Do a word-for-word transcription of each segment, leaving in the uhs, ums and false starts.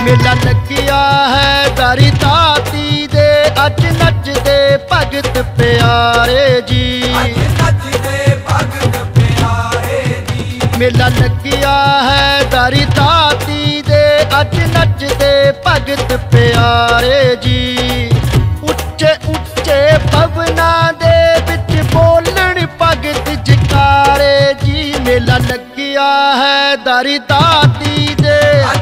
मेला लगिया है दरी ताती दे अज नचदे भगत प्यारे जी। मेला लगिया है दरी ताती दे अज नचदे भगत प्यारे जी। उच्चे उच्चे भवना दे विच बोलन भगत जकारे जी। मेला लगिया है दरी ताती दे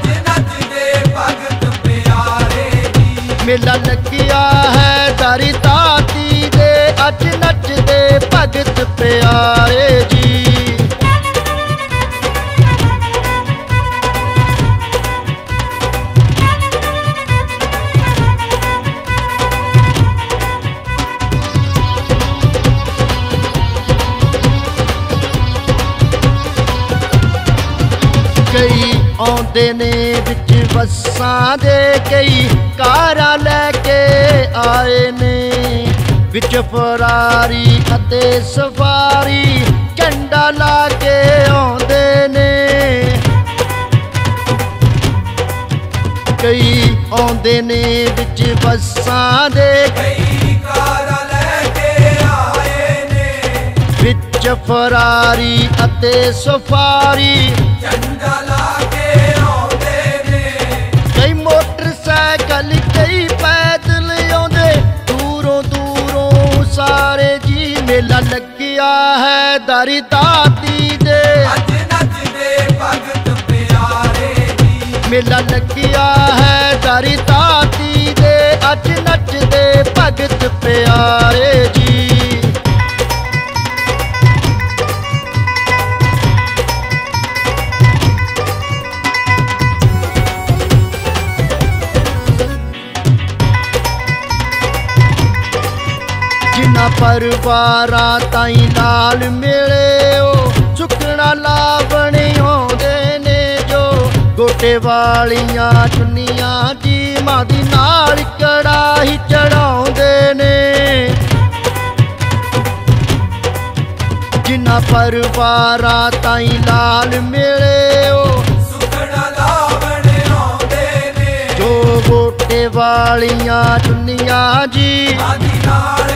मेला लगिया है दरी ताती दे अज नचदे भगत प्यारे जी। कई आउंदे ने विच बसां दे कई कारां लैके आए ने। विच फरारी अते सवारी झंडा ला के आउंदे ने। कई आउंदे ने विच बसां दे कई कारां लैके आए ने। विच फरारी अते सफारी झंडा ला के आउंदे ने। कई मोटरसाइकिल कई पैदल आउंदे दूरों दूरों सारे जी। मेला लगिया है दरी ताती दे अज नचदे भगत प्यारे जी। मेला लगिया है दरी ताती दे अज नचदे भगत प्यारे जी। जिन्ना परवारां ताईं लाल मेले ओ सुखना लावण आउंदे ने। जो गोटे वालियां चुन्नियां जी मां दी नाल कड़ाही चढ़ाउंदे ने। जिन्ना परवारां ताईं लाल मेले ओ सुखना लावण आउंदे ने। जो गोटे वालियां चुन्नियां जी मां दी नाल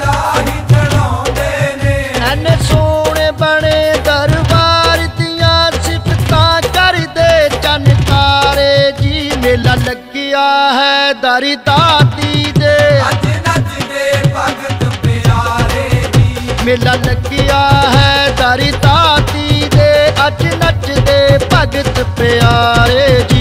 सोने बने दरबार दियां सिफतां करदे चनकारे जी। मेला लगिया है दरी ताती दे अज नचदे भगत प्यारे जी। मेला लगिया है दरी ताती दे अज नचदे भगत प्यारे जी।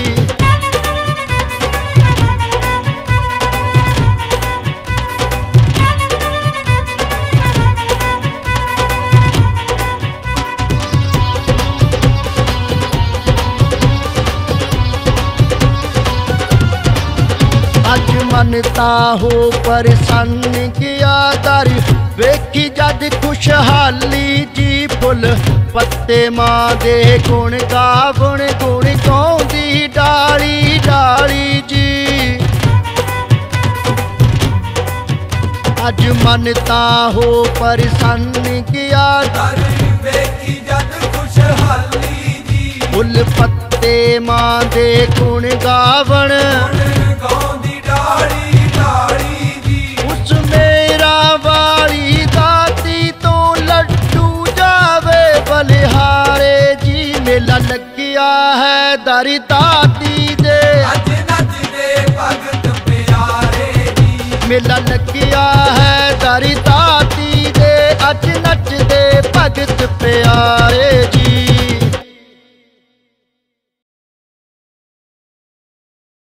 अज मनता हो परेशान किया दर वेखी जद खुशहाली जी। फुल पत्ते मां दे गुण गावण गुण गाउंदी डाली डाली जी। अज मनता हो परेशान किया दर वेखी जद खुशहाली जी। फुल पत्ते मां दे गुण गावण उस मेरा वाली दाती तो लड्डू जावे बलिहारे जी। मेला लगिया है दरी ताती दे अज नचदे भगत प्यारे जी। मेला लगिया है दरी ताती दे अज नचदे भगत प्यारे जी।